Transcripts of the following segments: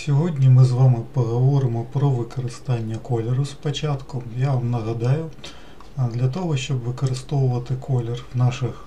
Сьогодні ми з вами поговоримо про використання кольору спочатку. Я вам нагадаю, для того, щоб використовувати колір в наших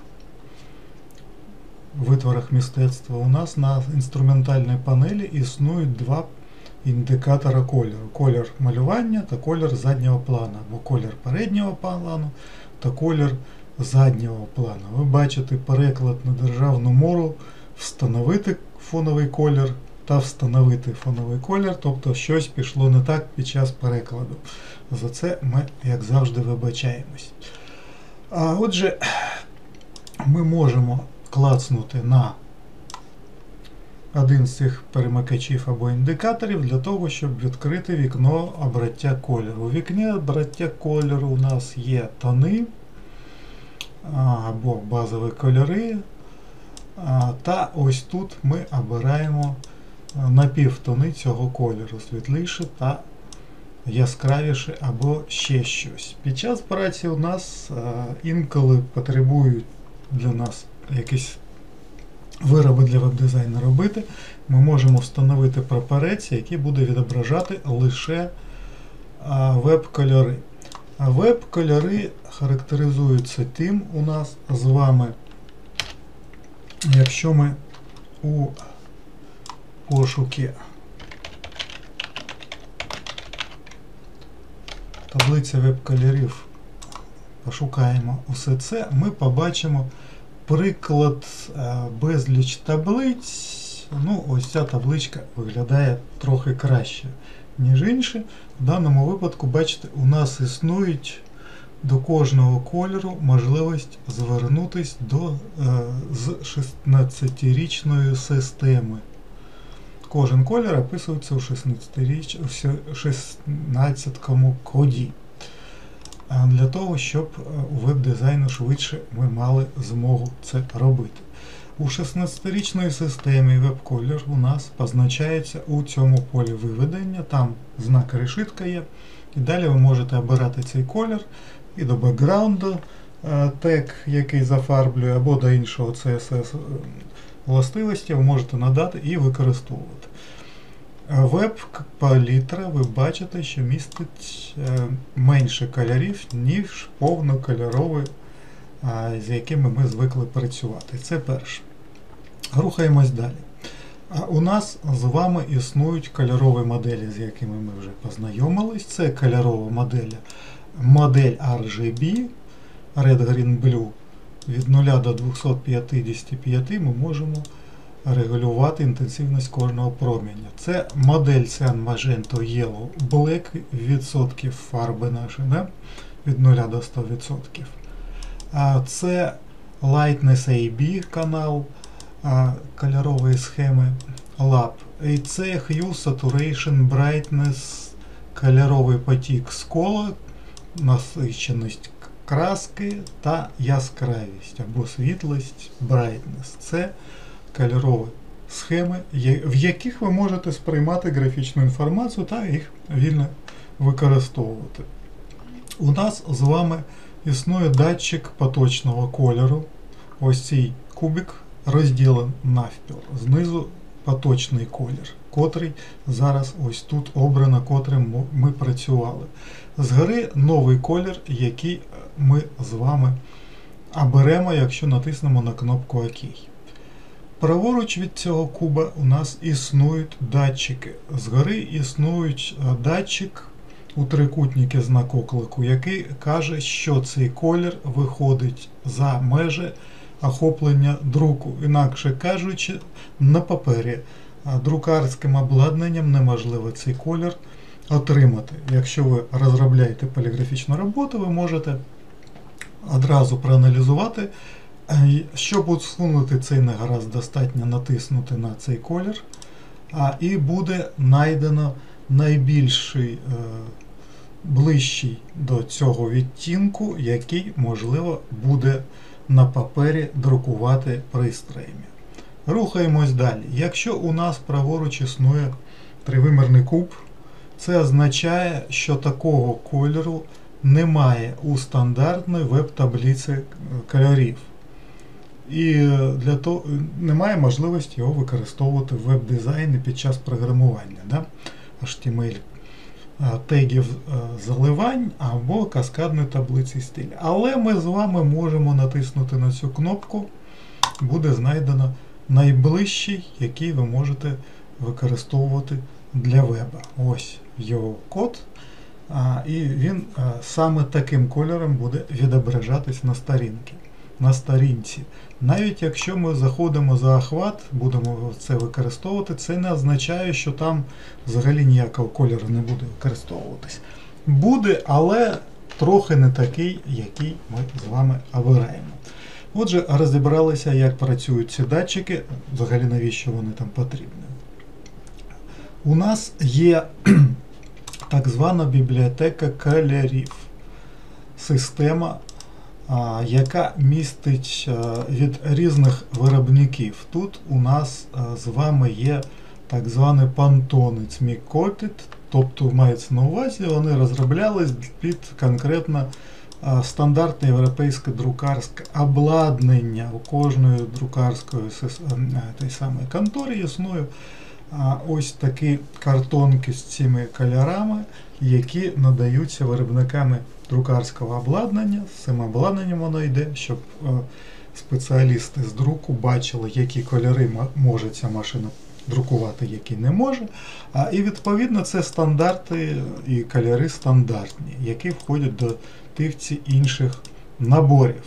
витворах мистецтва, у нас на інструментальній панелі існують два індикатора кольору. Колір малювання та колір заднього плану, або колір переднього плану та колір заднього плану. Ви бачите переклад на державну мову «встановити фоновий колір» та «встановити фоновий колір», тобто щось пішло не так під час перекладу. За це ми, як завжди, вибачаємось. Отже, ми можемо клацнути на один з цих перемикачів або індикаторів для того, щоб відкрити вікно обраття кольору. У вікні обраття кольору у нас є тони або базові кольори. Та ось тут ми обираємо напівтони цього кольору, світліше та яскравіше або ще щось. Під час праці у нас інколи потребують для нас якісь вироби для веб-дизайну робити. Ми можемо встановити прапорець, який буде відображати лише веб-кольори. Веб-кольори характеризуються тим у нас з вами, якщо ми у пошуки таблиця веб-кольорів пошукаємо усе це, ми побачимо приклад безліч таблиць. Ну, ось ця табличка виглядає трохи краще, ніж інші. В даному випадку, бачите, у нас існують до кожного кольору можливість звернутися з 16-річною системи. Кожен колір описується у 16-му коді. Для того, щоб у веб-дизайну швидше ми мали змогу це робити. У 16-річної системі веб-колір у нас позначається у цьому полі виведення, там знак решітка є. І далі ви можете обирати цей колір і до бекграунду тег, який зафарблює, або до іншого CSS властивості ви можете надати і використовувати. Веб-палітра, ви бачите, що містить менше кольорів, ніж повнокольорові, з якими ми звикли працювати. Це перше. Рухаємось далі. У нас з вами існують кольорові моделі, з якими ми вже познайомились. Це кольорова модель RGB, Red, Green, Blue. Від 0 до 255 ми можемо регулювати інтенсивність кожного проміння. Це модель Cyan, Magenta, Yellow, Black, відсотків фарби наші, да? Від 0 до 100%. Це Lightness AB канал кольорової схеми Lab. І це Hue, Saturation, Brightness, кольоровий потік з кола, насиченість краски та яскравість або світлість, brightness. Це кольорові схеми, в яких ви можете сприймати графічну інформацію та їх вільно використовувати. У нас з вами існує датчик поточного кольору. Ось цей кубик розділений навпіл. Знизу поточний колір, котрий зараз ось тут обрано, котрим ми працювали. Згори новий колір, який ми з вами оберемо, якщо натиснемо на кнопку ОК. Праворуч від цього куба у нас існують датчики. Згори існують датчик у трикутнику знак оклику, який каже, що цей колір виходить за межі охоплення друку. Інакше кажучи, на папері друкарським обладнанням неможливо цей колір отримати. Якщо ви розробляєте поліграфічну роботу, ви можете одразу проаналізувати. Щоб усунути цей негаразд, достатньо натиснути на цей колір, і буде знайдено найбільший, ближчий до цього відтінку, який, можливо, буде на папері друкувати пристроями. Рухаємось далі. Якщо у нас праворуч існує тривимірний куб, це означає, що такого кольору немає у стандартної веб-таблиці кольорів. і для того немає можливості його використовувати в веб-дизайні під час програмування. Да? HTML тегів заливань або каскадної таблиці стилю. Але ми з вами можемо натиснути на цю кнопку, буде знайдено найближчий, який ви можете використовувати для веба. Ось його код. І він саме таким кольором буде відображатись на сторінці. Навіть якщо ми заходимо за охват, будемо це використовувати, це не означає, що там взагалі ніякого кольору не буде використовуватись. Буде, але трохи не такий, який ми з вами обираємо. Отже, розібралися, як працюють ці датчики, взагалі навіщо вони там потрібні. У нас є так звана бібліотека кольорів. Система, яка містить від різних виробників. Тут у нас з вами є так званий Pantone Microtit, тобто мається на увазі, вони розроблялись під конкретно стандартне європейське друкарське обладнання. У кожної друкарської той самої конторі існує ось такі картонки з цими кольорами, які надаються виробниками друкарського обладнання. З цим обладнанням воно йде, щоб спеціалісти з друку бачили, які кольори може ця машина друкувати, які не може. І відповідно це стандарти і кольори стандартні, які входять до тих чи інших наборів.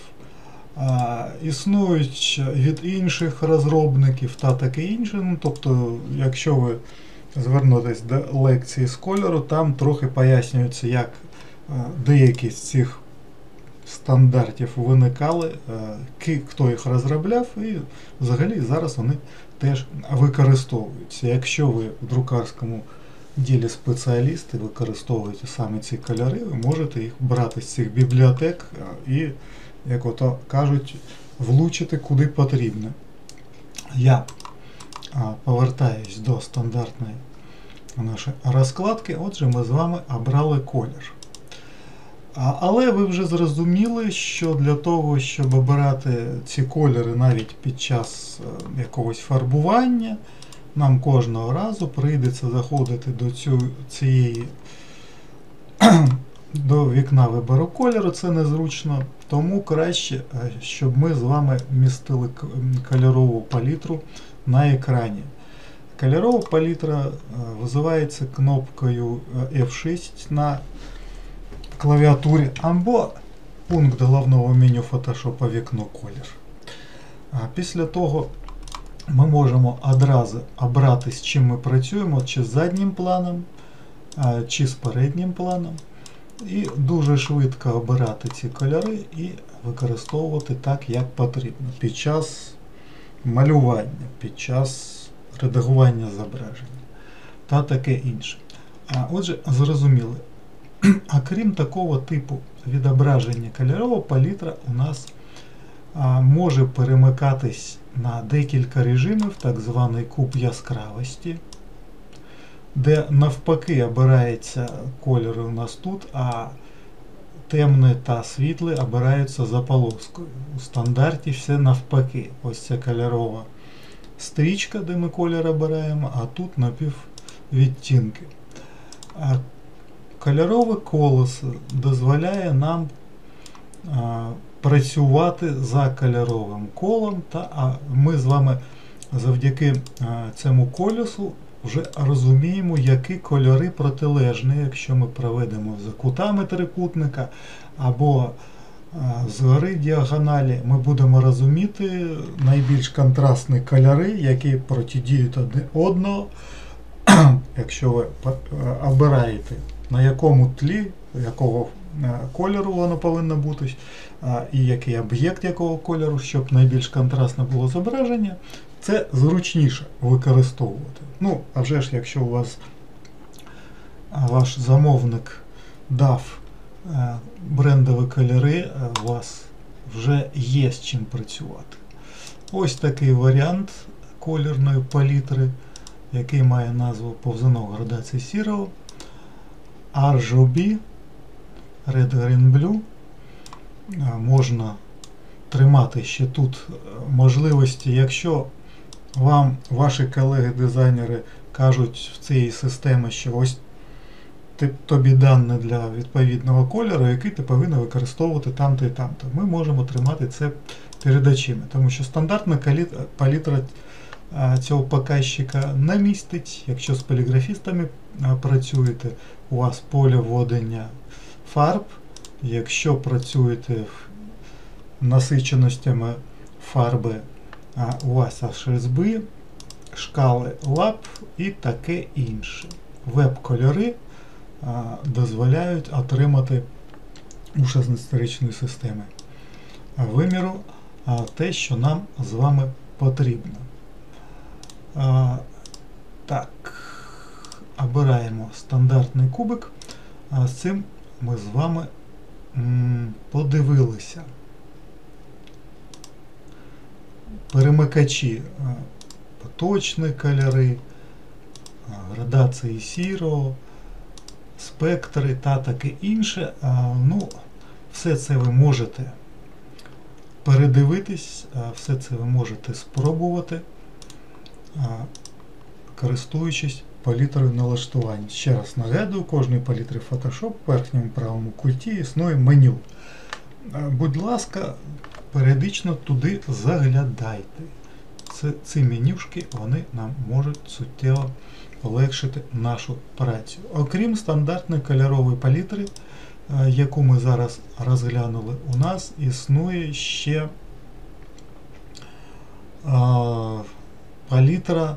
Існують від інших розробників та таке інше. Ну, тобто, якщо ви звернетесь до лекції з кольору, там трохи пояснюється, як деякі з цих стандартів виникали, хто їх розробляв, і взагалі зараз вони теж використовуються. Якщо ви в друкарському ділі спеціалісти використовуєте саме ці кольори, ви можете їх брати з цих бібліотек і, як ото кажуть, влучити куди потрібно. Я повертаюсь до стандартної нашої розкладки. Отже, ми з вами обрали колір. Але ви вже зрозуміли, що для того, щоб обирати ці кольори навіть під час якогось фарбування, нам кожного разу прийдеться заходити до вікна вибору кольору. Це незручно, тому краще, щоб ми з вами містили кольорову палітру на екрані. Кольорова палітра визивається кнопкою F6 на клавіатурі або пункт головного меню Photoshop вікно колір. Після того ми можемо одразу обрати, з чим ми працюємо, чи з заднім планом, чи з переднім планом. І дуже швидко обирати ці кольори і використовувати так, як потрібно під час малювання, під час редагування зображення та таке інше. Отже, зрозуміли. А крім такого типу відображення, кольорова палітра у нас може перемикатись на декілька режимів, так званий куб яскравості, де навпаки обирається кольори у нас тут, а темне та світле обираються за полоскою. У стандарті все навпаки. Ось це кольорова стрічка, де ми колір обираємо, а тут напіввідтінки. Кольорове колесо дозволяє нам працювати за кольоровим колом, та ми з вами завдяки цьому колесу вже розуміємо, які кольори протилежні, якщо ми проведемо за кутами трикутника або згори діагоналі, ми будемо розуміти найбільш контрастні кольори, які протидіють одне одного. Якщо ви обираєте, на якому тлі, якого кольору воно повинно бути, і який об'єкт якого кольору, щоб найбільш контрастне було зображення, це зручніше використовувати. Ну, а вже ж, якщо у вас ваш замовник дав брендові кольори, у вас вже є з чим працювати. Ось такий варіант кольорної палітри, який має назву повзунок градації сірого, RGB, Red Green Blue. Можна тримати ще тут можливості, якщо вам ваші колеги-дизайнери кажуть в цій системі, що ось тобі дані для відповідного кольору, який ти повинен використовувати там-то і там-то. Ми можемо тримати це перед очима, тому що стандартна палітра цього показчика не містить. Якщо з поліграфістами працюєте, у вас поле введення фарб. Якщо працюєте насиченостями фарби, у вас HSB, шкали лап і таке інше. Веб-кольори дозволяють отримати у шестисторічної системи виміру те, що нам з вами потрібно. Так, обираємо стандартний кубик. З цим ми з вами подивилися. Перемикачі, поточні кольори, градації сірого, спектри та таке інше. Ну, все це ви можете передивитись, все це ви можете спробувати, користуючись палітрою налаштувань. Ще раз нагадую, у кожної палітри Photoshop в верхньому правому куті існує меню. Будь ласка, періодично туди заглядайте. Ці менюшки, вони нам можуть суттєво полегшити нашу працю. Окрім стандартної кольорової палітри, яку ми зараз розглянули, у нас існує ще палітра,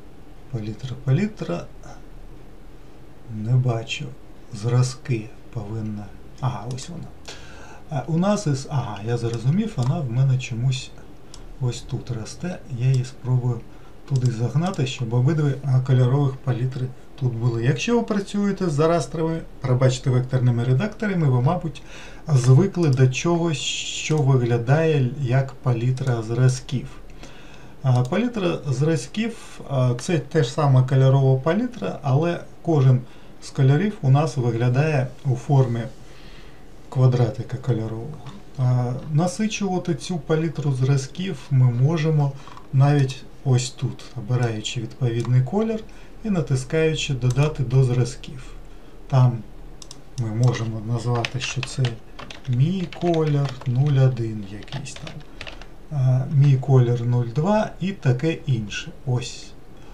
не бачу, зразки повинна, ось вона. У нас я зрозумів, вона в мене чомусь ось тут росте, я її спробую туди загнати, щоб обидві кольорових палітри тут були. Якщо ви працюєте з растровими, пробачте, векторними редакторами, ви, мабуть, звикли до чогось, що виглядає як палітра зразків. Палітра зразків – це те ж саме кольорова палітра, але кожен з кольорів у нас виглядає у формі квадратика кольорового. Насичувати цю палітру зразків ми можемо навіть ось тут, обираючи відповідний колір і натискаючи «Додати до зразків». Там ми можемо назвати, що це мій колір 01 якийсь там, мій колір 02 і таке інше. Ось.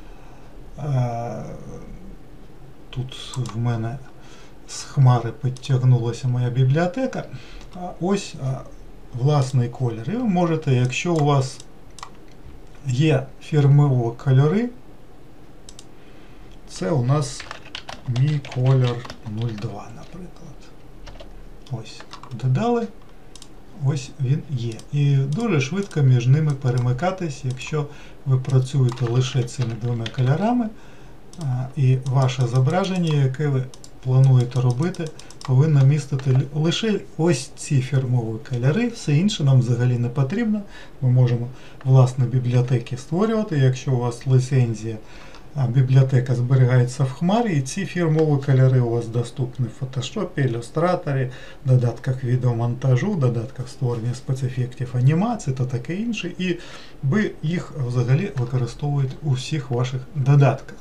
Тут в мене з хмари підтягнулася моя бібліотека. Ось власний колір. І ви можете, якщо у вас є фірмові кольори, це у нас мій колір 02, наприклад. Ось, додали, ось він є. І дуже швидко між ними перемикатись, якщо ви працюєте лише цими двома кольорами, і ваше зображення, яке ви плануєте робити, повинно містити лише ось ці фірмові кольори, все інше нам взагалі не потрібно. Ми можемо власне бібліотеки створювати, якщо у вас ліцензія, бібліотека зберігається в хмарі, і ці фірмові кольори у вас доступні в Photoshop, Illustrator, додатках відеомонтажу, додатках створення спецефектів анімації та таке інше, і ви їх взагалі використовуєте у всіх ваших додатках.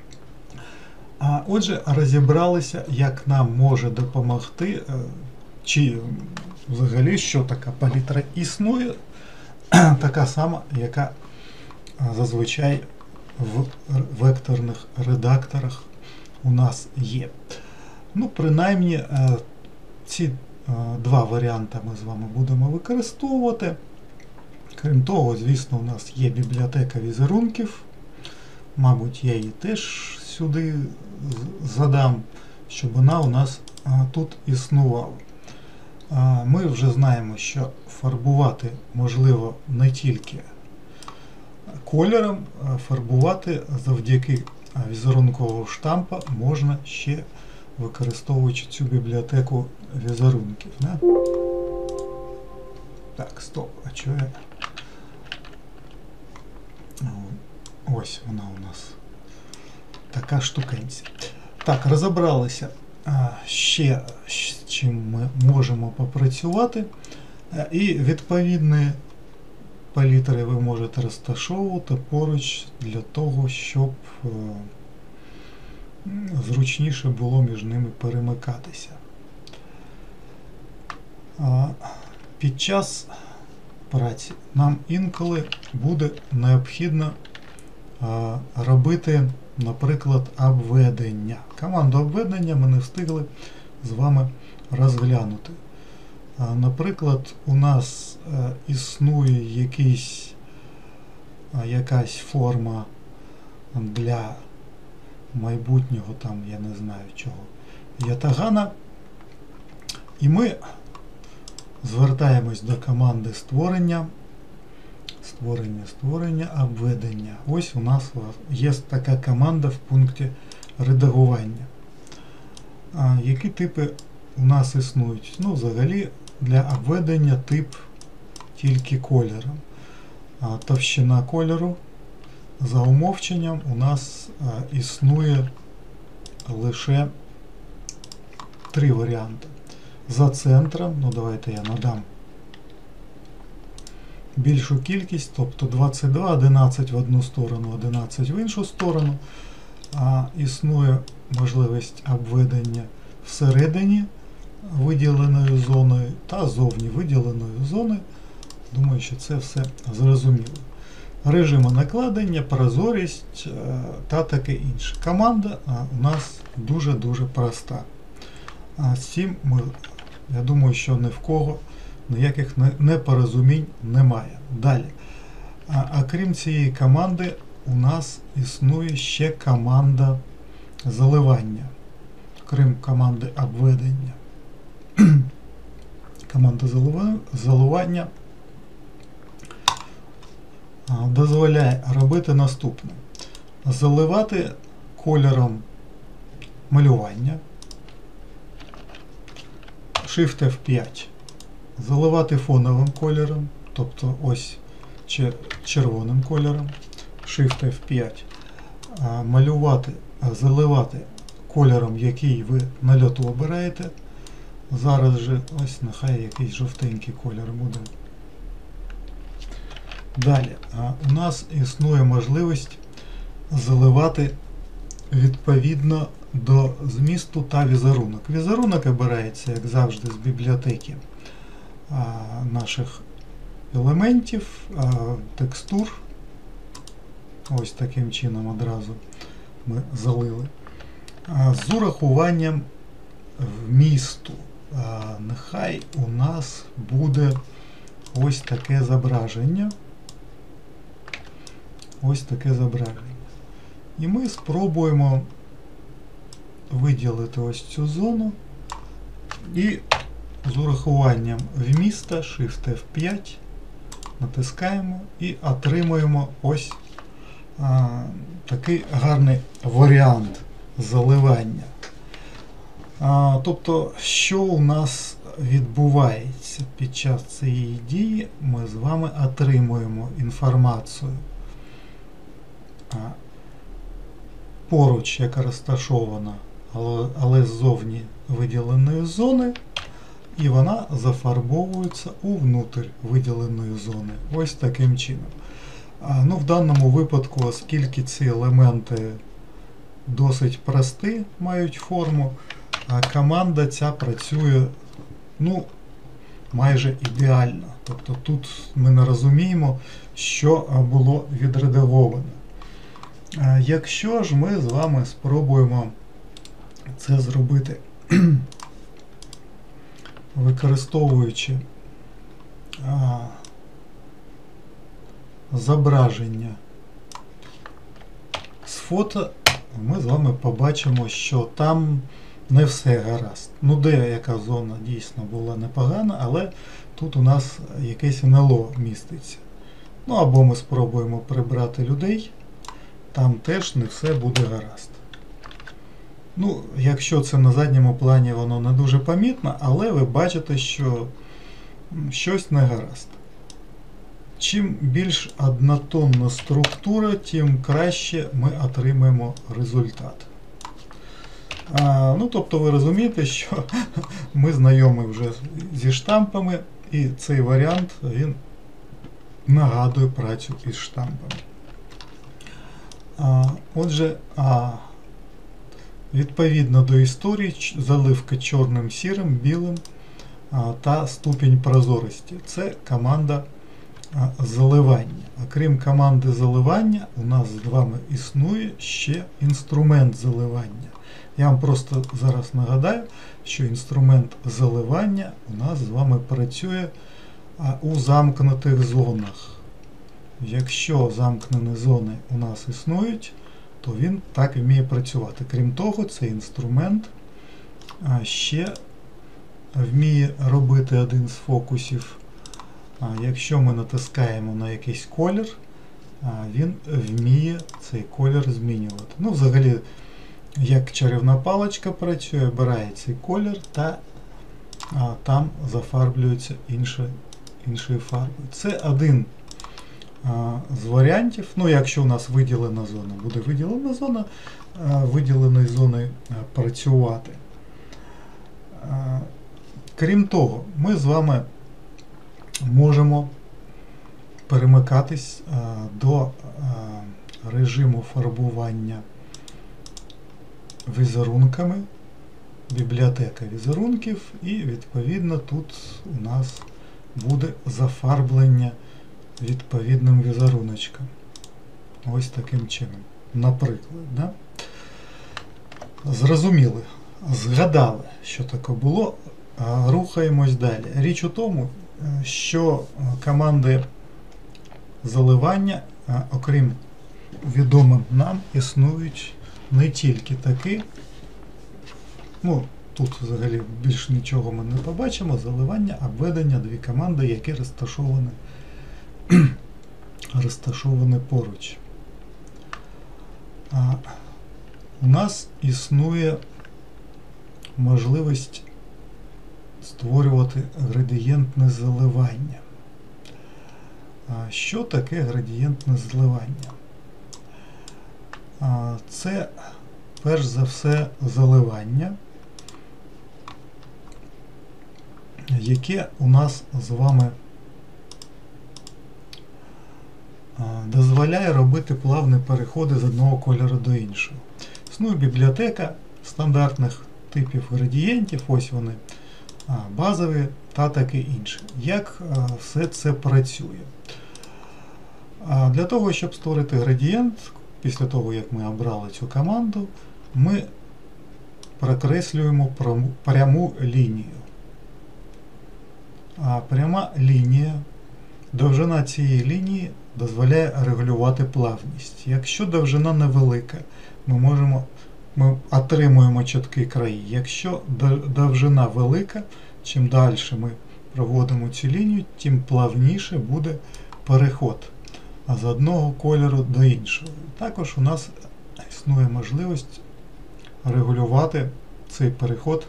Отже, розібралися, як нам може допомогти, чи взагалі, що така палітра існує, така сама, яка зазвичай в векторних редакторах у нас є. Ну, принаймні, ці два варіанти ми з вами будемо використовувати. Крім того, звісно, у нас є бібліотека візерунків. Мабуть, я її теж сюди задам, щоб вона у нас тут існувала. Ми вже знаємо, що фарбувати можливо не тільки кольором, фарбувати завдяки візерункового штампа можна ще використовуючи цю бібліотеку візерунків. Не? Так, стоп, а чого я? Ось вона у нас. Така штукенця. Так, розібралися ще з чим ми можемо попрацювати. І відповідні палітри ви можете розташовувати поруч для того, щоб зручніше було між ними перемикатися. Під час праці нам інколи буде необхідно робити, наприклад, обведення. Команду обведення ми не встигли з вами розглянути. Наприклад, у нас існує якась форма для майбутнього, там, я не знаю чого, ятагана, і ми звертаємось до команди створення обведення. Ось у нас є така команда в пункті редагування. Які типи у нас існують? Ну, взагалі, для обведення тип тільки кольором. Товщина кольору за умовченням у нас існує лише 3 варіанти. За центром, ну давайте я надам більшу кількість, тобто 22, 11 в одну сторону, 11 в іншу сторону. Існує можливість обведення всередині виділеної зоною та зовні виділеної зони. Думаю, що це все зрозуміло. Режими накладення, прозорість та таке інше. Команда у нас дуже-дуже проста. З цим я думаю, що ні в кого ніяких непорозумінь немає. Далі. Окрім цієї команди, у нас існує ще команда заливання. Крім команди обведення. Команда заливання дозволяє робити наступне. Заливати кольором малювання. Shift F5. Заливати фоновим кольором, тобто ось червоним кольором. Shift F5. Заливати кольором, який ви на льоту обираєте. Зараз же ось нехай якийсь жовтенький кольор буде. Далі, у нас існує можливість заливати відповідно до змісту та візерунок. Візерунок обирається, як завжди, з бібліотеки наших елементів, текстур. Ось таким чином одразу ми залили. З урахуванням вмісту. Нехай у нас буде ось таке зображення. Ось таке зображення. І ми спробуємо виділити ось цю зону і з урахуванням вміста Shift F5 натискаємо і отримуємо ось такий гарний варіант заливання. Тобто, що у нас відбувається під час цієї дії, ми з вами отримуємо інформацію поруч, яка розташована, але ззовні виділеної зони, і вона зафарбовується у внутрь виділеної зони. Ось таким чином. Ну, в даному випадку, оскільки ці елементи досить прості, мають форму, команда ця працює, ну, майже ідеально. Тобто тут ми не розуміємо, що було відредаговано. Якщо ж ми з вами спробуємо це зробити, використовуючи зображення з фото, ми з вами побачимо, що там не все гаразд. Ну, деяка зона дійсно була непогана, але тут у нас якесь НЛО міститься. Ну, або ми спробуємо прибрати людей, там теж не все буде гаразд. Ну, якщо це на задньому плані, воно не дуже помітно, але ви бачите, що щось не гаразд. Чим більш однотонна структура, тим краще ми отримаємо результат. Ну, тобто ви розумієте, що ми знайомі вже зі штампами, І цей варіант, він нагадує працю із штампами. Отже, відповідно до історії, заливка чорним, сірим, білим та ступінь прозорості. Це команда заливання. Окрім команди заливання, у нас з вами існує ще інструмент заливання. Я вам просто зараз нагадаю, що інструмент заливання у нас з вами працює у замкнутих зонах. Якщо замкнені зони у нас існують, то він так вміє працювати. Крім того, цей інструмент ще вміє робити один з фокусів. Якщо ми натискаємо на якийсь колір, він вміє цей колір змінювати. Ну, взагалі, як чарівна паличка працює, обирає цей колір та там зафарблюється іншою фарбою. Це один з варіантів. Ну, якщо у нас виділена зона, буде виділена зона, виділеної зони працювати. Крім того, ми з вами можемо перемикатись до режиму фарбування візерунками, бібліотека візерунків, і відповідно тут у нас буде зафарблення відповідним візеруночком. Ось таким чином. Наприклад, да? Зрозуміли, згадали, що таке було, рухаємось далі. Річ у тому, що команди заливання, окрім відомим нам, існують не тільки такі, ну, тут взагалі більше нічого ми не побачимо, заливання, обведення, дві команди, які розташовані поруч. У нас існує можливість створювати градієнтне заливання. Що таке градієнтне заливання? Це, перш за все, заливання, яке у нас з вами дозволяє робити плавні переходи з одного кольору до іншого. Існує бібліотека стандартних типів градієнтів, ось вони, базові та таке інше. Як все це працює? Для того, щоб створити градієнт, після того, як ми обрали цю команду, ми прокреслюємо пряму лінію. Пряма лінія, довжина цієї лінії дозволяє регулювати плавність. Якщо довжина невелика, ми отримуємо чіткі краї. Якщо довжина велика, чим далі ми проводимо цю лінію, тим плавніше буде переход з одного кольору до іншого. Також у нас існує можливість регулювати цей переход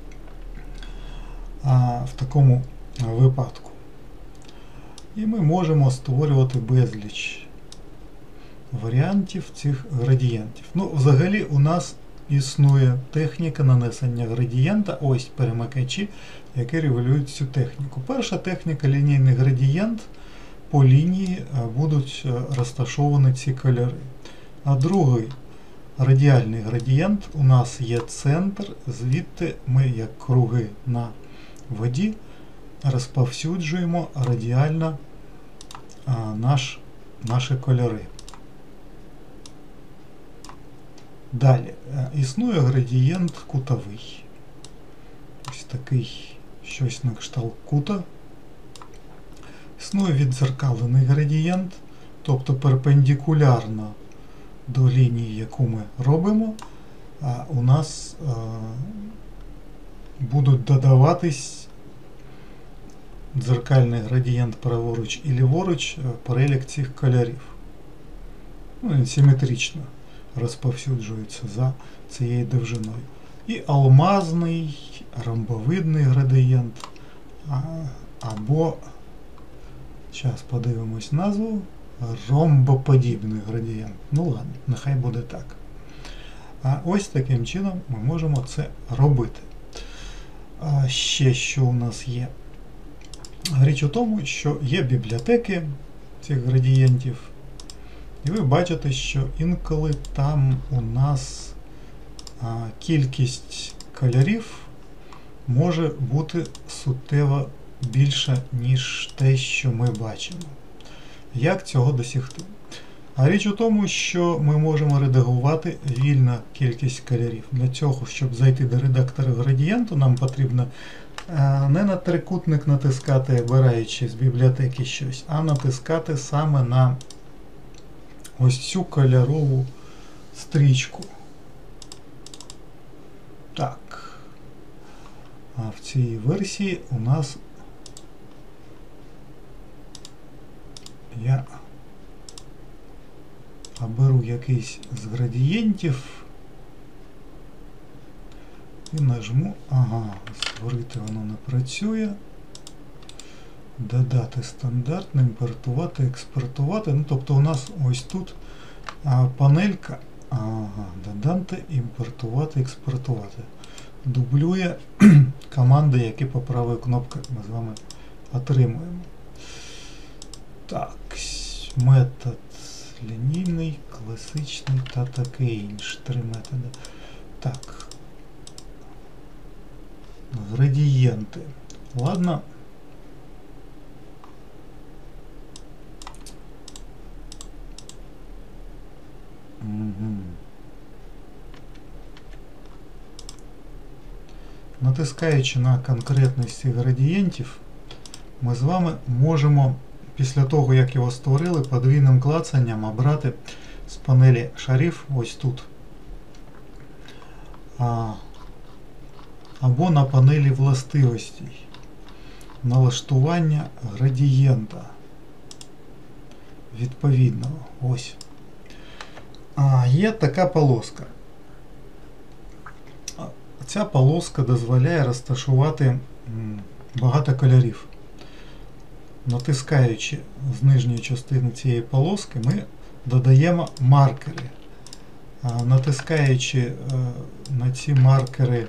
в такому випадку. І ми можемо створювати безліч варіантів цих градієнтів. Ну, взагалі у нас існує техніка нанесення градієнта, ось перемикачі, які регулюють цю техніку. Перша техніка — лінійний градієнт. По лінії будуть розташовані ці кольори. А другий радіальний градієнт, у нас є центр, звідти ми, як круги на воді, розповсюджуємо радіально наші кольори. Далі, існує градієнт кутовий. Ось такий, щось на кшталт кута. Існує віддзеркалений градієнт, тобто перпендикулярно до лінії, яку ми робимо, у нас будуть додаватись дзеркальний градієнт праворуч і ліворуч перелік цих кольорів. Ну, він симетрично розповсюджується за цією довжиною. І алмазний, ромбовидний градієнт, або, зараз подивимось назву, ромбоподібний градієнт. Ну ладно, нехай буде так. Ось таким чином ми можемо це робити. Ще що у нас є? Річ у тому, що є бібліотеки цих градієнтів, і ви бачите, що інколи там у нас кількість кольорів може бути суттєво більша, ніж те, що ми бачимо. Як цього досягти? А річ у тому, що ми можемо редагувати вільну кількість кольорів. Для цього, щоб зайти до редактора градієнту, нам потрібно не на трикутник натискати, обираючи з бібліотеки щось, а натискати саме на ось цю кольорову стрічку. Так. А в цій версії у нас я оберу якийсь з градієнтів і нажму, створити воно не працює. Додати стандартне, імпортувати, експортувати. Ну, тобто у нас ось тут панелька, додати, імпортувати, експортувати. Дублює команди, які по правій кнопці ми з вами отримуємо. Так, метод лінійний, класичний та таке інше. 3 методи. Так. Градієнти. Ладно. Натискаючи на конкретний з цих градієнтів, ми з вами можемо, після того, як його створили, подвійним клацанням обрати з панелі шарів ось тут. Або на панелі властивостей. Налаштування градієнта. Відповідного. Ось. Є така полоска. Ця полоска дозволяє розташувати багато кольорів. Натискаючи з нижньої частини цієї полоски, ми додаємо маркери. Натискаючи на ці маркери,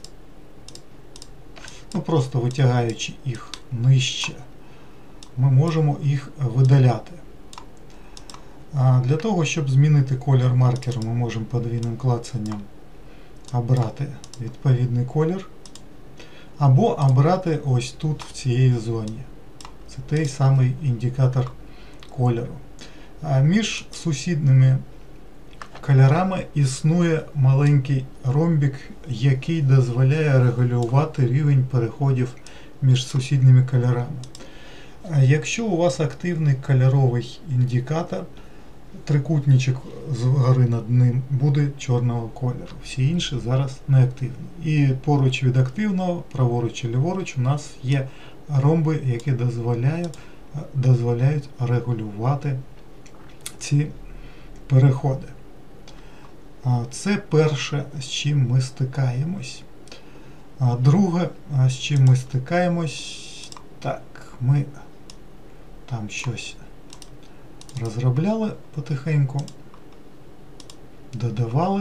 просто витягаючи їх нижче, ми можемо їх видаляти. Для того, щоб змінити колір маркеру, ми можемо подвійним клацанням обрати відповідний колір, або обрати ось тут в цій зоні. Це той самий індикатор кольору. Між сусідніми кольорами існує маленький ромбик, який дозволяє регулювати рівень переходів між сусідніми кольорами. Якщо у вас активний кольоровий індикатор, трикутничок згори над ним буде чорного кольору. Всі інші зараз не активні. І поруч від активного, праворуч і ліворуч, у нас є ромби, які дозволяють регулювати ці переходи. Це перше, з чим ми стикаємось. Друге, з чим ми стикаємось, так, ми там щось розробляли потихеньку, додавали,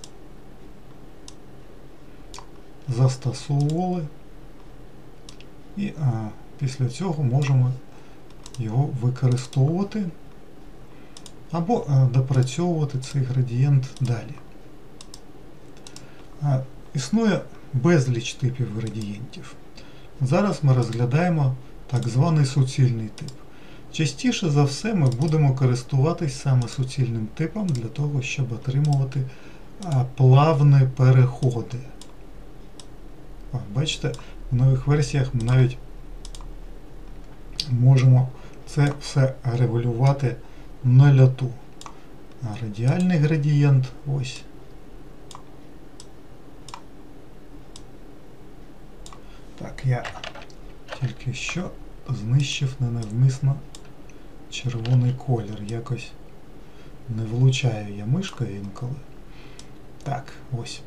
застосовували і після цього можемо його використовувати або допрацьовувати цей градієнт далі. Існує безліч типів градієнтів. Зараз ми розглядаємо так званий суцільний тип. Частіше за все ми будемо користуватись саме суцільним типом для того, щоб отримувати плавні переходи. Бачите, в нових версіях ми навіть можемо це все регулювати на льоту. Радіальний градієнт ось. Так, я тільки що знищив ненавмисно червоний колір. Якось не влучаю я мишкою інколи. Так, ось.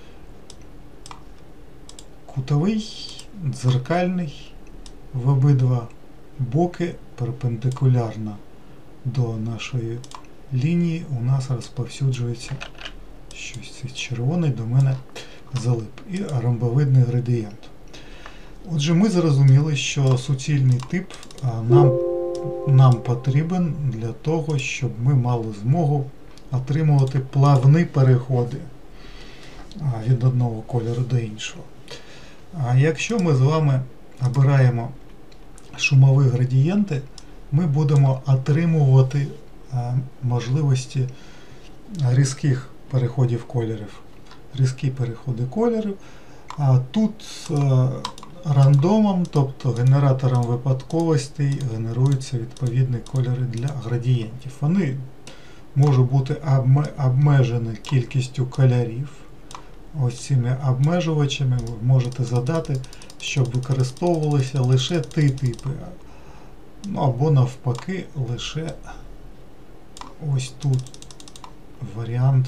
Кутовий, дзеркальний, в обидва боки перпендикулярно до нашої лінії у нас розповсюджується щось. Цей червоний до мене залип. І ромбовидний градієнт. Отже, ми зрозуміли, що суцільний тип нам потрібен для того, щоб ми мали змогу отримувати плавні переходи від одного кольору до іншого. А якщо ми з вами обираємо шумові градієнти, ми будемо отримувати можливості різких переходів кольорів. Різкі переходи кольорів. А тут рандомом, тобто генератором випадковостей, генеруються відповідні кольори для градієнтів. Вони можуть бути обмежені кількістю кольорів. Ось цими обмежувачами ви можете задати, щоб використовувалися лише ті типи. Ну або навпаки, лише ось тут варіант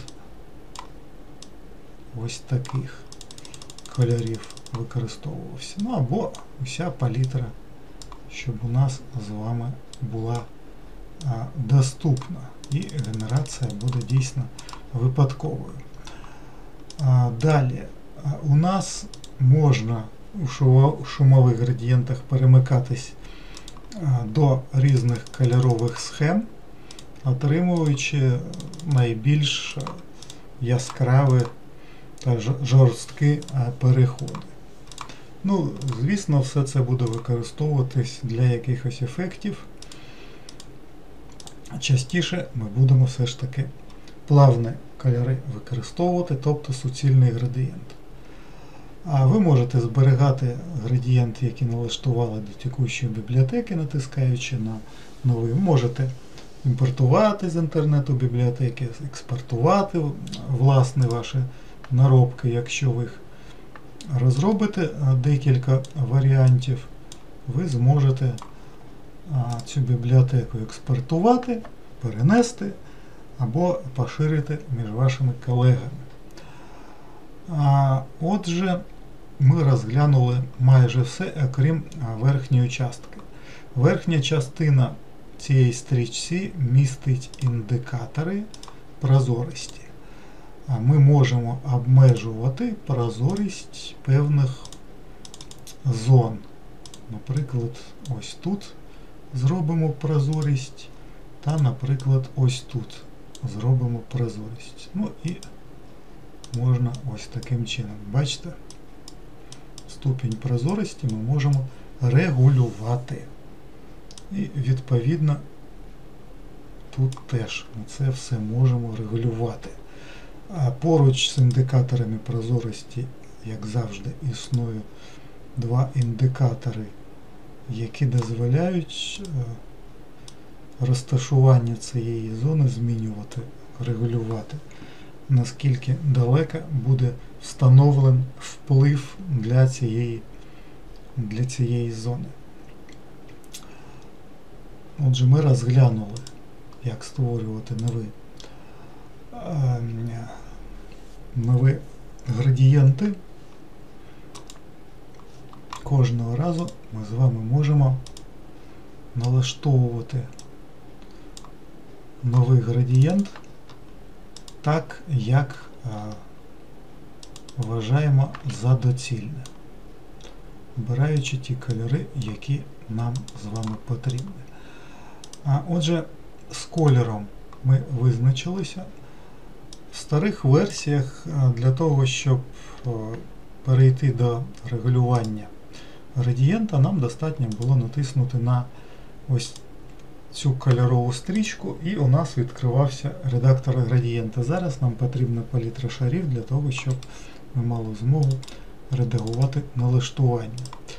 ось таких кольорів використовувався. Ну або вся палітра, щоб у нас з вами була доступна. І генерація буде дійсно випадковою. Далі у нас можна у шумових градієнтах перемикатись до різних кольорових схем, отримуючи найбільш яскраві та жорсткі переходи. Ну, звісно, все це буде використовуватись для якихось ефектів. Частіше ми будемо все ж таки плавні кольори використовувати, тобто суцільний градієнт. А ви можете зберігати градієнт, який налаштували до текущої бібліотеки, натискаючи на новий. Можете імпортувати з інтернету бібліотеки, експортувати власне ваші наробки. Якщо ви їх розробите декілька варіантів, ви зможете цю бібліотеку експортувати, перенести або поширити між вашими колегами. Отже, ми розглянули майже все, окрім верхньої частки. Верхня частина цієї стрічці містить індикатори прозорості. Ми можемо обмежувати прозорість певних зон. Наприклад, ось тут зробимо прозорість, та, наприклад, ось тут зробимо прозорість. Ну і можна ось таким чином. Бачите? Ступінь прозорості ми можемо регулювати. І відповідно тут теж ми це все можемо регулювати. А поруч з індикаторами прозорості, як завжди, існує два індикатори, які дозволяють розташування цієї зони змінювати, регулювати, наскільки далеко буде встановлений вплив для цієї зони. Отже, ми розглянули, як створювати нові градієнти. Кожного разу ми з вами можемо налаштовувати новий градієнт так, як вважаємо за доцільне, обираючи ті кольори, які нам з вами потрібні. Отже, з кольором ми визначилися. В старих версіях для того, щоб перейти до регулювання градієнта, нам достатньо було натиснути на ось цю кольорову стрічку, і у нас відкривався редактор градієнта. Зараз нам потрібна палітра шарів для того, щоб ми мали змогу редагувати налаштування.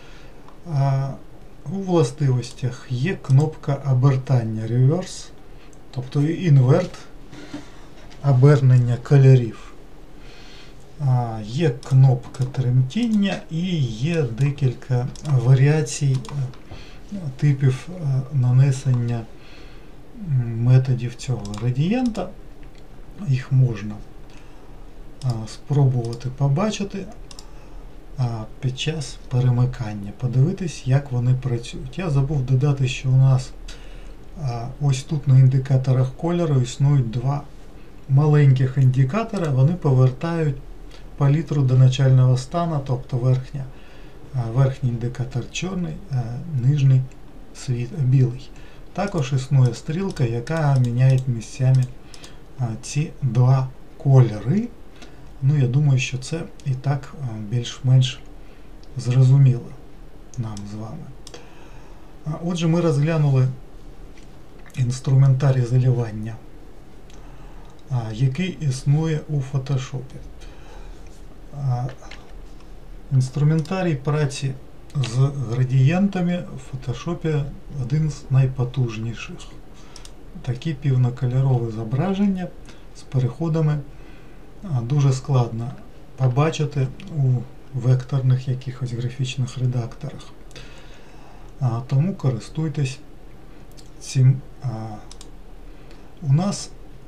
У властивостях є кнопка обертання Reverse, тобто інверт обернення кольорів. Є кнопка тремтіння і є декілька варіацій типів нанесення методів цього градієнта. Їх можна спробувати побачити під час перемикання, подивитись, як вони працюють. Я забув додати, що у нас ось тут на індикаторах кольору існують два маленьких індикатора, вони повертають палітру до начального стану, тобто верхня верхній індикатор чорний, нижній білий. Також існує стрілка, яка міняє місцями ці два кольори. Ну, я думаю, що це і так більш-менш зрозуміло нам з вами. Отже, ми розглянули інструментарій заливання, який існує у Photoshop. Інструментарій праці з градієнтами в Photoshop один з найпотужніших. Такі півнокольорові зображення з переходами дуже складно побачити у векторних якихось графічних редакторах. Тому користуйтесь цим. У нас,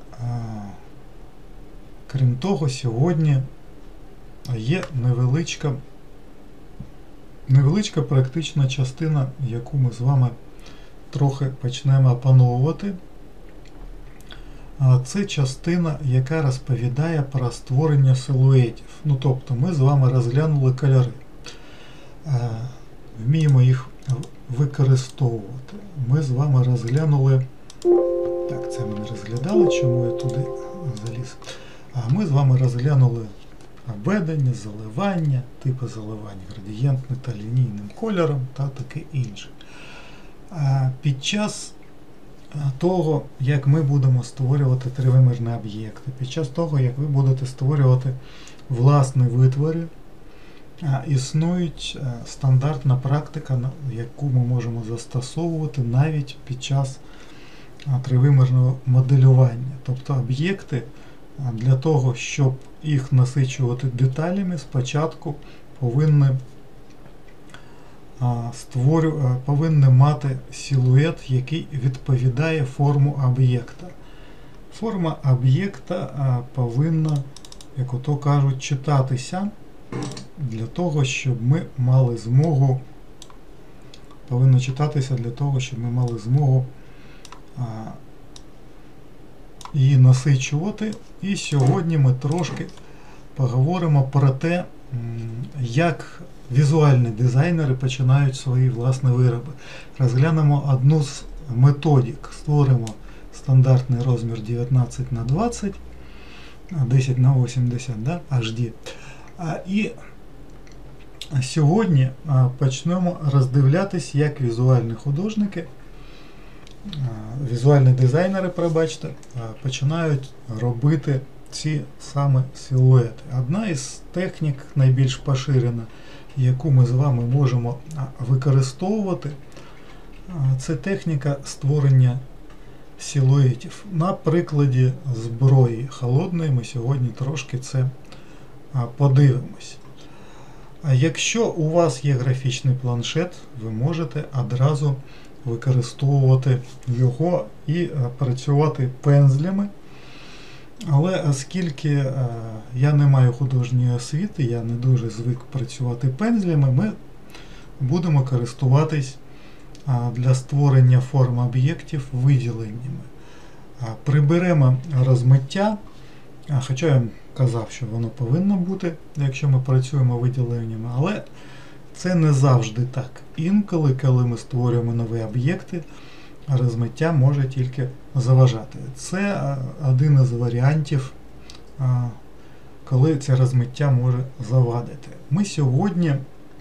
крім того, сьогодні є невеличка практична частина, яку ми з вами трохи почнемо опановувати. Це частина, яка розповідає про створення силуетів. Ну, тобто ми з вами розглянули кольори. Вміємо їх використовувати. Ми з вами розглянули... Так, це ми не розглядали, чому я туди заліз. Ми з вами розглянули обведення, заливання, типи заливання градієнтним та лінійним кольором та таке інше. Під час того, як ми будемо створювати тривимірні об'єкти, під час того, як ви будете створювати власні витвори, існують стандартна практика, яку ми можемо застосовувати навіть під час тривимірного моделювання. Тобто об'єкти, для того, щоб їх насичувати деталями, спочатку повинні мати силует, який відповідає форму об'єкта. Форма об'єкта повинна, як ото кажуть, читатися для того, щоб ми мали змогу її насичувати. І сьогодні ми трошки поговоримо про те, як візуальні дизайнери починають свої власні вироби. Розглянемо одну з методик. Створимо стандартний розмір 19х20, 10х80, да? HD. І сьогодні почнемо роздивлятись, як візуальні художники, візуальні дизайнери, починають робити ці саме силуети. Одна із технік найбільш поширена, яку ми з вами можемо використовувати, це техніка створення силуетів. На прикладі зброї холодної ми сьогодні трошки це подивимось. Якщо у вас є графічний планшет, ви можете одразу використовувати його і працювати пензлями. Але оскільки я не маю художньої освіти, я не дуже звик працювати пензлями, ми будемо користуватись для створення форм об'єктів виділеннями. Приберемо розмиття, хоча я казав, що воно повинно бути, якщо ми працюємо виділеннями, але це не завжди так. Інколи, коли ми створюємо нові об'єкти, розмиття може тільки заважати. Це один із варіантів, коли це розмиття може завадити. Ми сьогодні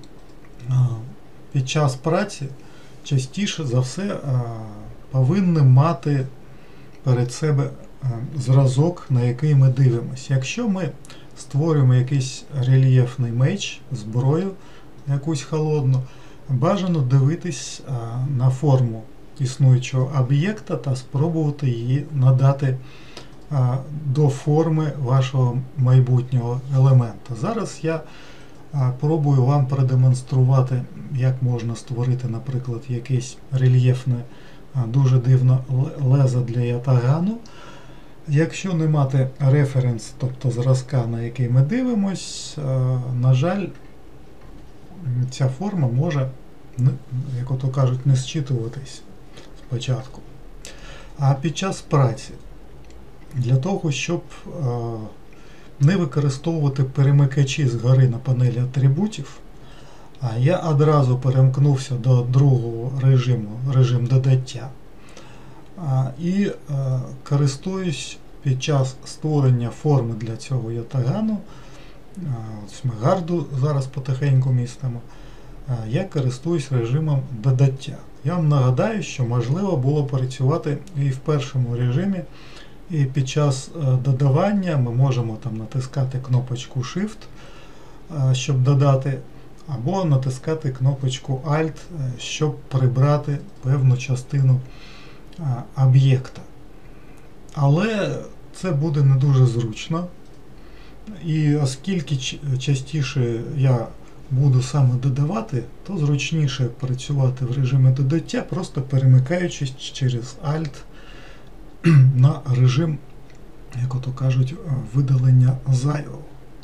під час праці частіше за все повинні мати перед себе зразок, на який ми дивимося. Якщо ми створюємо якийсь рельєфний меч, зброю якусь холодну, бажано дивитись на форму існуючого об'єкта та спробувати її надати до форми вашого майбутнього елемента. Зараз я пробую вам продемонструвати, як можна створити, наприклад, якесь рельєфне, дуже дивне лезо для ятагану. Якщо не мати референс, тобто зразка, на який ми дивимось, на жаль, ця форма може, як ото кажуть, не зчитуватись спочатку. А під час праці, для того, щоб не використовувати перемикачі згори на панелі атрибутів, Я одразу перемкнувся до другого режиму, режим додаття. І користуюсь під час створення форми для цього ятагану. Ми гарду зараз потихеньку містимо. Я користуюсь режимом додаття. Я вам нагадаю, що можливо було працювати і в першому режимі, і під час додавання ми можемо там натискати кнопочку Shift, щоб додати, або натискати кнопочку Alt, щоб прибрати певну частину об'єкта. Але це буде не дуже зручно. І оскільки частіше я буду саме додавати, то зручніше працювати в режимі додаття, просто перемикаючись через Alt на режим, як ото кажуть, видалення зайвого.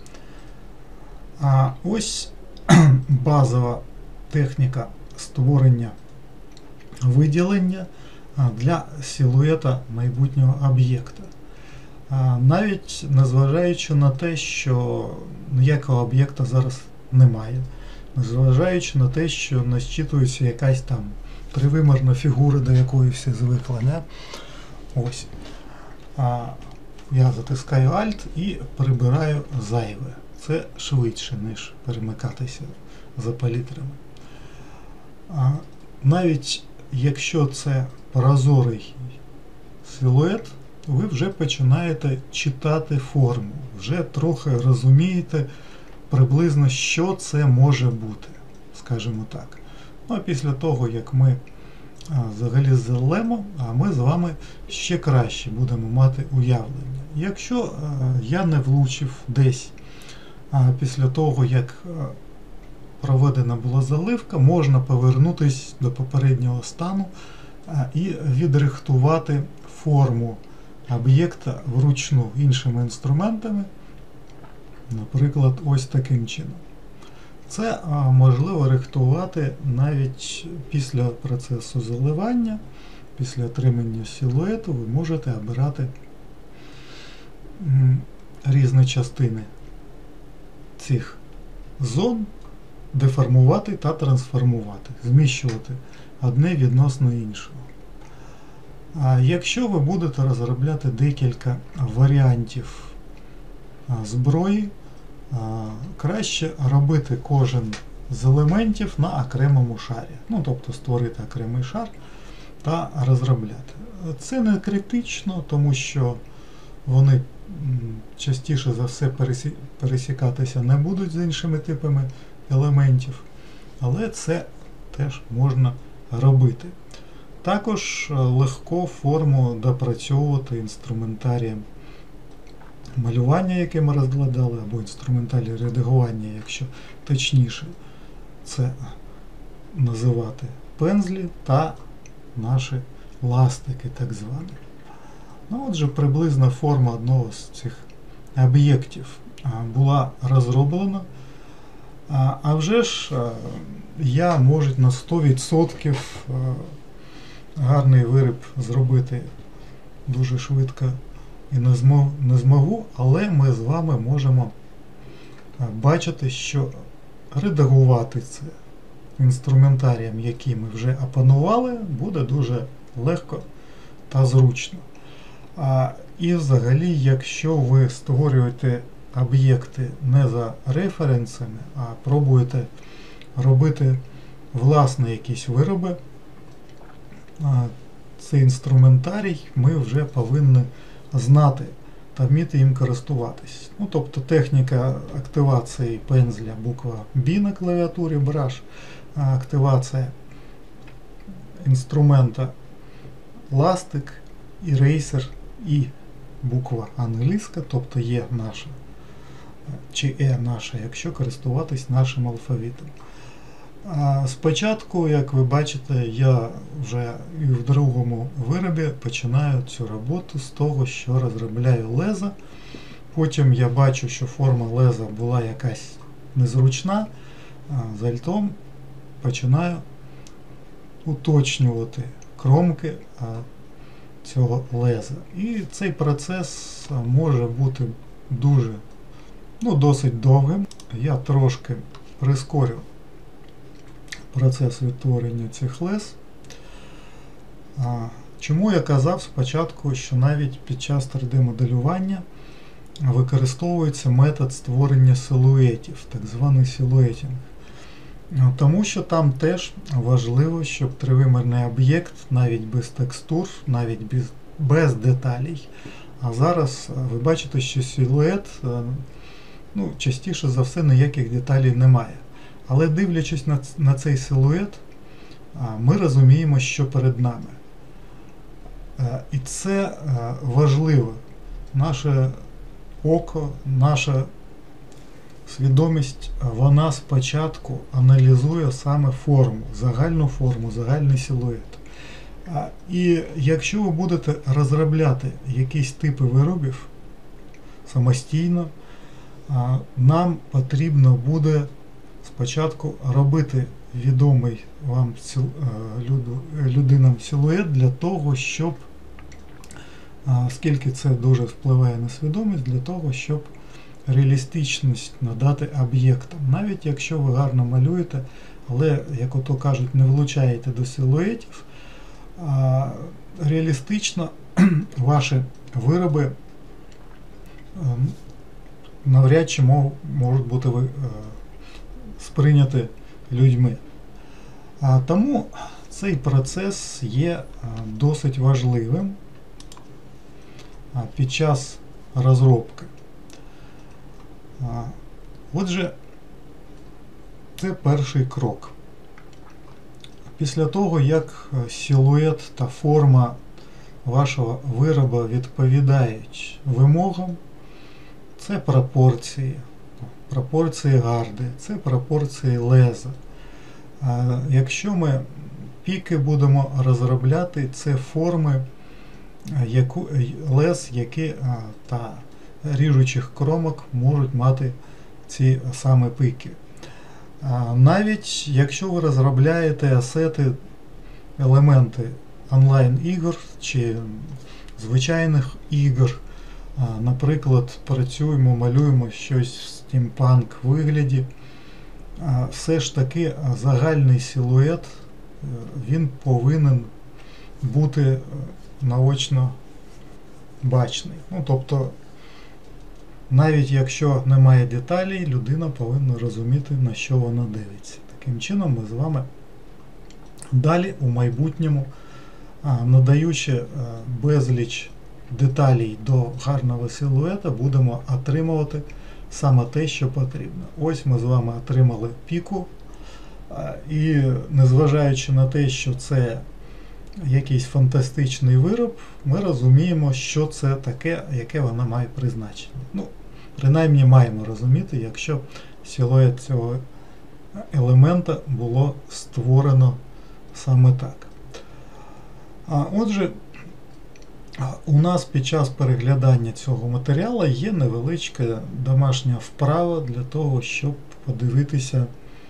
А ось базова техніка створення виділення для силуета майбутнього об'єкта. Навіть незважаючи на те, що ніякого об'єкта зараз немає, незважаючи на те, що насчитується якась там тривимірна фігура, до якої всі звикли. Не? Ось. Я затискаю Alt і прибираю зайве. Це швидше, ніж перемикатися за палітрами. Навіть якщо це прозорий силует, ви вже починаєте читати форму, вже трохи розумієте приблизно, що це може бути, скажімо так. Ну а після того, як ми взагалі зелемо, ми з вами ще краще будемо мати уявлення. Якщо я не влучив десь після того, як проведена була заливка, можна повернутися до попереднього стану і відрихтувати форму об'єкта вручну іншими інструментами, наприклад, ось таким чином. Це можливо рихтувати навіть після процесу заливання, після отримання силуету ви можете обирати різні частини цих зон, деформувати та трансформувати, зміщувати одне відносно іншого. Якщо ви будете розробляти декілька варіантів зброї, краще робити кожен з елементів на окремому шарі. Ну, тобто створити окремий шар та розробляти. Це не критично, тому що вони частіше за все пересікатися не будуть з іншими типами елементів, але це теж можна робити. Також легко форму допрацьовувати інструментарієм малювання, яке ми розглядали, або інструментарій редагування, якщо точніше це називати, пензлі та наші ластики так звані. Ну, отже, приблизна форма одного з цих об'єктів була розроблена. А вже ж я можу на 100% гарний виріб зробити дуже швидко і не змогу, але ми з вами можемо бачити, що редагувати це інструментарієм, який ми вже опанували, буде дуже легко та зручно. І взагалі, якщо ви створюєте об'єкти не за референсами, а пробуєте робити власні якісь вироби, цей інструментарій ми вже повинні знати та вміти їм користуватись. Ну, тобто техніка активації пензля, буква B на клавіатурі, Brush, активація інструмента ластик, Eraser і буква англійська, тобто є наша, чи наша, якщо користуватись нашим алфавітом. Спочатку, як ви бачите, я вже і в другому виробі починаю цю роботу з того, що розробляю леза. Потім я бачу, що форма леза була якась незручна, з альтом починаю уточнювати кромки цього леза. І цей процес може бути досить довгим. Я трошки прискорю процес відтворення цих лез. Чому я казав спочатку, що навіть під час 3D-моделювання використовується метод створення силуетів, так званий силуетінг. Тому що там теж важливо, щоб тривимірний об'єкт, навіть без текстур, навіть без деталей. А зараз ви бачите, що силует, частіше за все, ніяких деталей немає. Але дивлячись на цей силует, ми розуміємо, що перед нами. І це важливо. Наше око, наша свідомість, вона спочатку аналізує саме форму, загальний силует. І якщо ви будете розробляти якісь типи виробів самостійно, нам потрібно буде спочатку робити відомий вам людинам силует для того, щоб, оскільки це дуже впливає на свідомість, для того, щоб реалістичність надати об'єктам. Навіть якщо ви гарно малюєте, але, як ото кажуть, не влучаєте до силуетів, реалістично ваші вироби навряд чи можуть бути сприйняті людьми. Тому цей процес є досить важливим під час розробки. Отже, це перший крок. Після того, як силует та форма вашого вироба відповідають вимогам, це пропорції гарди, це пропорції леза. Якщо ми піки будемо розробляти, це форми лез, які та ріжучих кромок можуть мати ці саме піки. Навіть якщо ви розробляєте асети, елементи онлайн-ігор чи звичайних ігор, наприклад, малюємо щось в стімпанк вигляді, все ж таки загальний силует, він повинен бути наочно бачний. Тобто, навіть якщо немає деталей, людина повинна розуміти, на що вона дивиться. Таким чином ми з вами далі у майбутньому, надаючи безліч деталей до гарного силуета, будемо отримувати саме те, що потрібно. Ось ми з вами отримали піку, і незважаючи на те, що це якийсь фантастичний вироб, ми розуміємо, що це таке, яке воно має призначення. Принаймні маємо розуміти, якщо силует цього елемента було створено саме так. Отже, у нас під час переглядання цього матеріалу є невеличка домашня вправа для того, щоб подивитися,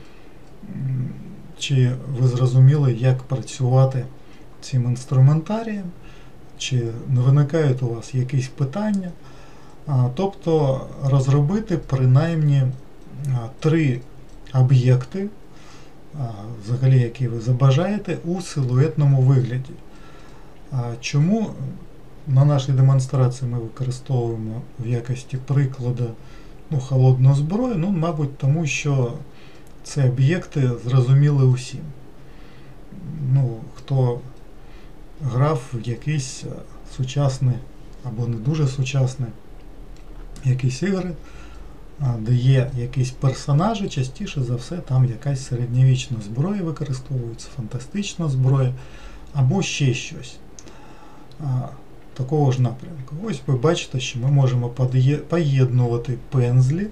чи ви зрозуміли, як працювати цим інструментарієм, чи не виникають у вас якісь питання. Тобто розробити принаймні 3 об'єкти, взагалі, які ви забажаєте, у силуетному вигляді. Чому на нашій демонстрації ми використовуємо в якості прикладу холодну зброю? Мабуть, тому що ці об'єкти зрозуміли усім. Хто грав в якийсь сучасний або не дуже сучасний якісь ігри, де є якісь персонажі, частіше за все там якась середньовічна зброя використовується, фантастична зброя або ще щось такого ж напрямку. Ось ви бачите, що ми можемо поєднувати пензлі,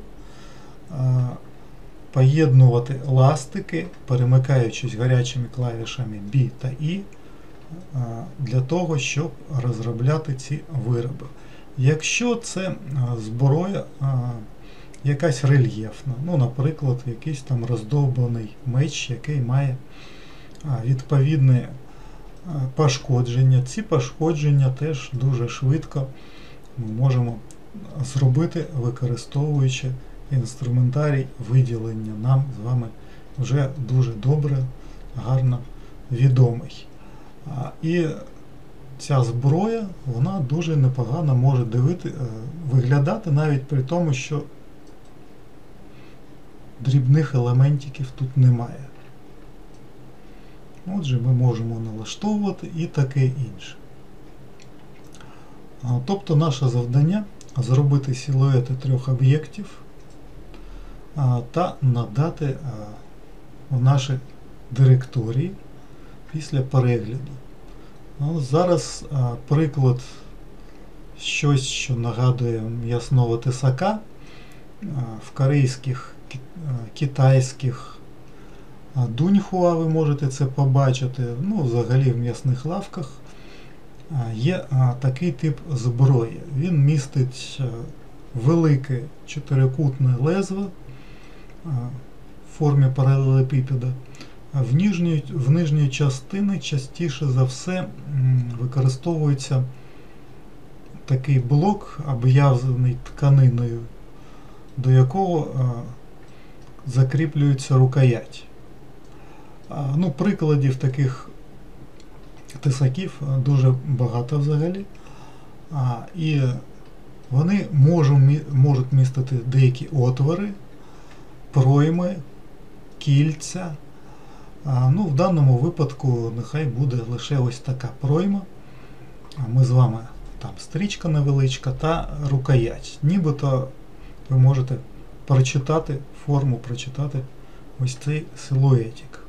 поєднувати ластики, перемикаючись гарячими клавішами B та E, для того, щоб розробляти ці вироби. Якщо це зброя якась рельєфна, наприклад, якийсь там роздовбаний меч, який має відповідне пошкодження, ці пошкодження теж дуже швидко ми можемо зробити, використовуючи інструментарій виділення. Нам з вами вже дуже добре гарно відомий. І ця зброя, вона дуже непогано може виглядати навіть при тому, що дрібних елементиків тут немає. Отже, ми можемо налаштовувати і таке інше. Тобто наше завдання зробити силуети 3 об'єктів та надати в наші директорії після перегляду. Зараз приклад щось, що нагадує м'ясного тисака. В корейських, китайських дуньхуа ви можете це побачити, ну взагалі в м'ясних лавках є такий тип зброї. Він містить велике чотирикутне лезво в формі паралелепіпеда. В нижній частині частіше за все використовується такий блок, обв'язаний тканиною, до якого закріплюється рукоять. Ну, прикладів таких тисаків дуже багато взагалі. І вони можуть містити деякі отвори, пройми, кільця. Ну, в даному випадку нехай буде лише ось така пройма. Ми з вами там стрічка невеличка та рукоять. Нібито ви можете прочитати форму, прочитати ось цей силуетик.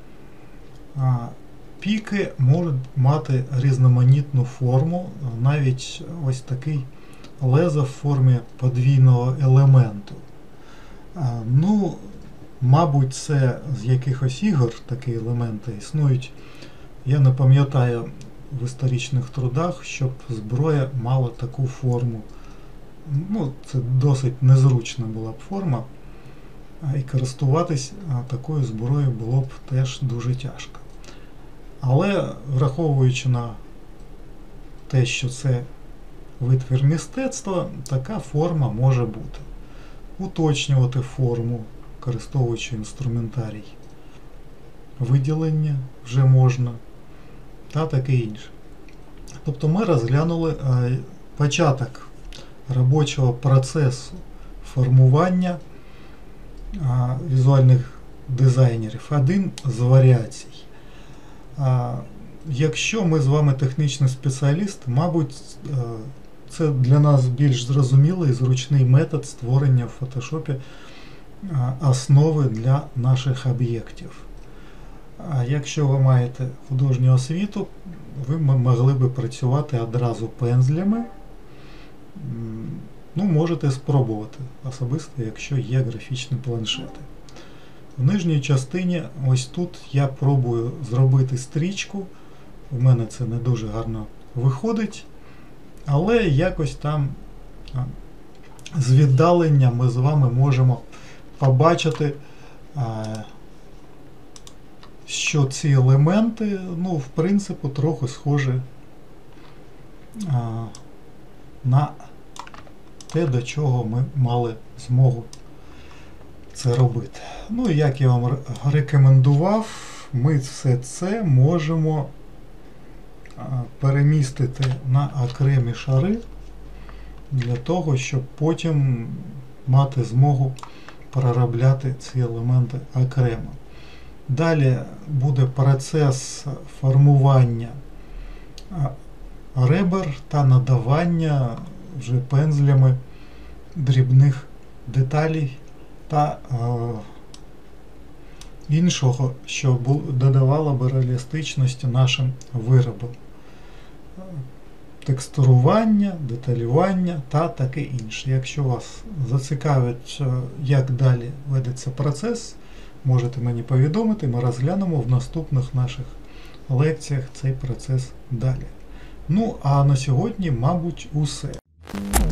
Піки можуть мати різноманітну форму, навіть ось такий лезо в формі подвійного елементу. Ну, мабуть, це з якихось ігор такі елементи існують. Я не пам'ятаю в історичних трудах, щоб зброя мала таку форму. Ну, це досить незручна була б форма, і користуватись такою зброєю було б теж дуже тяжко. Але, враховуючи на те, що це витвір мистецтва, така форма може бути. Уточнювати форму, використовуючи інструментарій виділення вже можна, та таке інше. Тобто ми розглянули початок робочого процесу формування візуальних дизайнерів. Один з варіацій. Якщо ми з вами технічний спеціаліст, мабуть, це для нас більш зрозумілий і зручний метод створення в фотошопі основи для наших об'єктів. А якщо ви маєте художню освіту, ви могли би працювати одразу пензлями. Ну, можете спробувати, особисто, якщо є графічні планшети. В нижній частині, ось тут, я пробую зробити стрічку. У мене це не дуже гарно виходить, але якось там з віддалення ми з вами можемо побачити, що ці елементи, ну, в принципі, трохи схожі на те, до чого ми мали змогу це робити. Ну, і як я вам рекомендував, ми все це можемо перемістити на окремі шари, для того, щоб потім мати змогу проробляти ці елементи окремо. Далі буде процес формування ребер та надавання вже пензлями дрібних деталей та іншого, що додавало б реалістичності нашим виробам. Текстурування, деталювання та таке інше. Якщо вас зацікавить, як далі ведеться процес, можете мені повідомити, ми розглянемо в наступних наших лекціях цей процес далі. Ну, а на сьогодні, мабуть, усе.